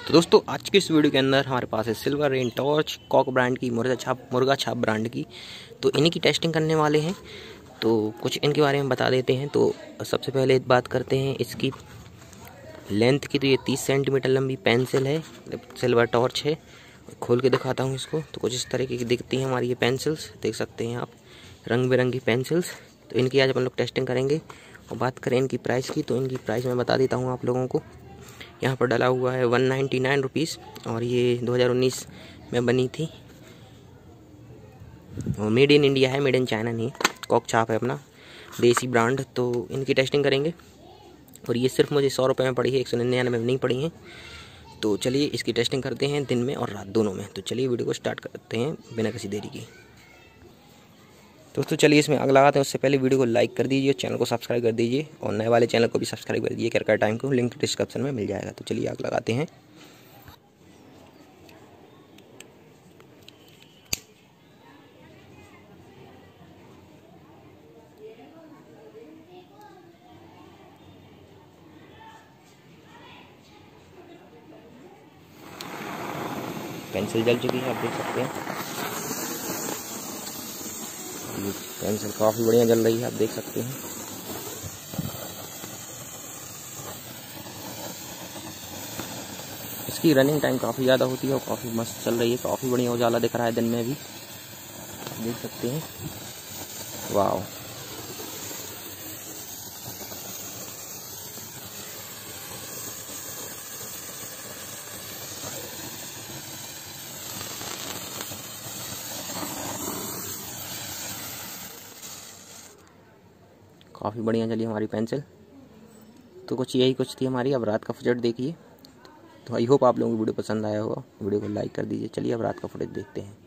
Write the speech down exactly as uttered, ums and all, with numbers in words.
तो दोस्तों आज की इस वीडियो के अंदर हमारे पास है silver rain torch cock brand की, मुर्गा छाप मुर्गा छाप ब्रांड की। तो इन्हीं की टेस्टिंग करने वाले हैं, तो कुछ इनके बारे में बता देते हैं। तो सबसे पहले बात करते हैं इसकी लेंथ की। तो ये तीस सेंटीमीटर लंबी पेंसिल है, सिल्वर टॉर्च है। खोल के दिखाता हूँ इसको। तो कुछ इस तरीके की दिखती हैं हमारी ये पेंसिल्स, देख सकते हैं आप, रंग बिरंगी पेंसिल्स। तो इनकी आज अपन लोग टेस्टिंग करेंगे। और बात करें इनकी प्राइस की, तो इनकी प्राइस मैं बता देता हूँ आप लोगों को। यहाँ पर डला हुआ है वन नाइन्टी नाइन रुपीज़ और ये दो हज़ार उन्नीस में बनी थी। और मेड इन इंडिया है, मेड इन चाइना नहीं। कॉक छाप है अपना देसी ब्रांड। तो इनकी टेस्टिंग करेंगे और ये सिर्फ मुझे सौ रुपये में पड़ी है, एक सौ निन्यानवे में नहीं पड़ी हैं। तो चलिए इसकी टेस्टिंग करते हैं दिन में और रात दोनों में। तो चलिए वीडियो को स्टार्ट करते हैं बिना किसी देरी की। दोस्तों चलिए इसमें आग लगाते हैं। उससे पहले वीडियो को लाइक कर दीजिए, चैनल को सब्सक्राइब कर दीजिए और नए वाले चैनल को भी सब्सक्राइब कर दीजिए। करका टाइम को लिंक डिस्क्रिप्शन में मिल जाएगा। तो चलिए आग लगाते हैं। पेंसिल जल चुकी है, आप देख सकते हैं। ये पेंसिल काफ़ी बढ़िया जल रही है, आप देख सकते हैं। इसकी रनिंग टाइम काफ़ी ज़्यादा होती है और काफ़ी मस्त चल रही है। काफ़ी बढ़िया उजाला दिख रहा है दिन में भी, देख सकते हैं। वाह, काफ़ी बढ़िया चली हमारी पेंसिल। तो कुछ यही कुछ थी हमारी। अब रात का फुटेज देखिए। तो आई होप आप लोगों को वीडियो पसंद आया होगा। वीडियो को लाइक कर दीजिए। चलिए अब रात का फुटेज देखते हैं।